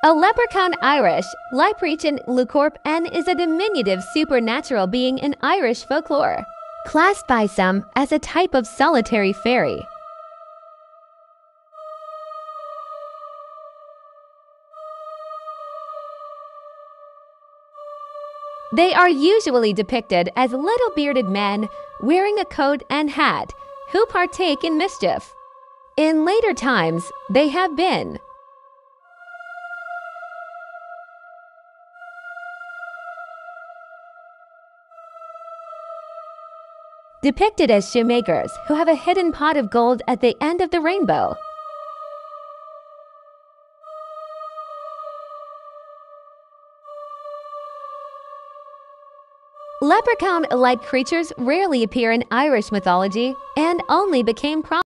A leprechaun Irish, leipreachán luchorpan is a diminutive supernatural being in Irish folklore, classed by some as a type of solitary fairy. They are usually depicted as little bearded men wearing a coat and hat who partake in mischief. In later times, they have been depicted as shoemakers who have a hidden pot of gold at the end of the rainbow. Leprechaun-like creatures rarely appear in Irish mythology and only became prominent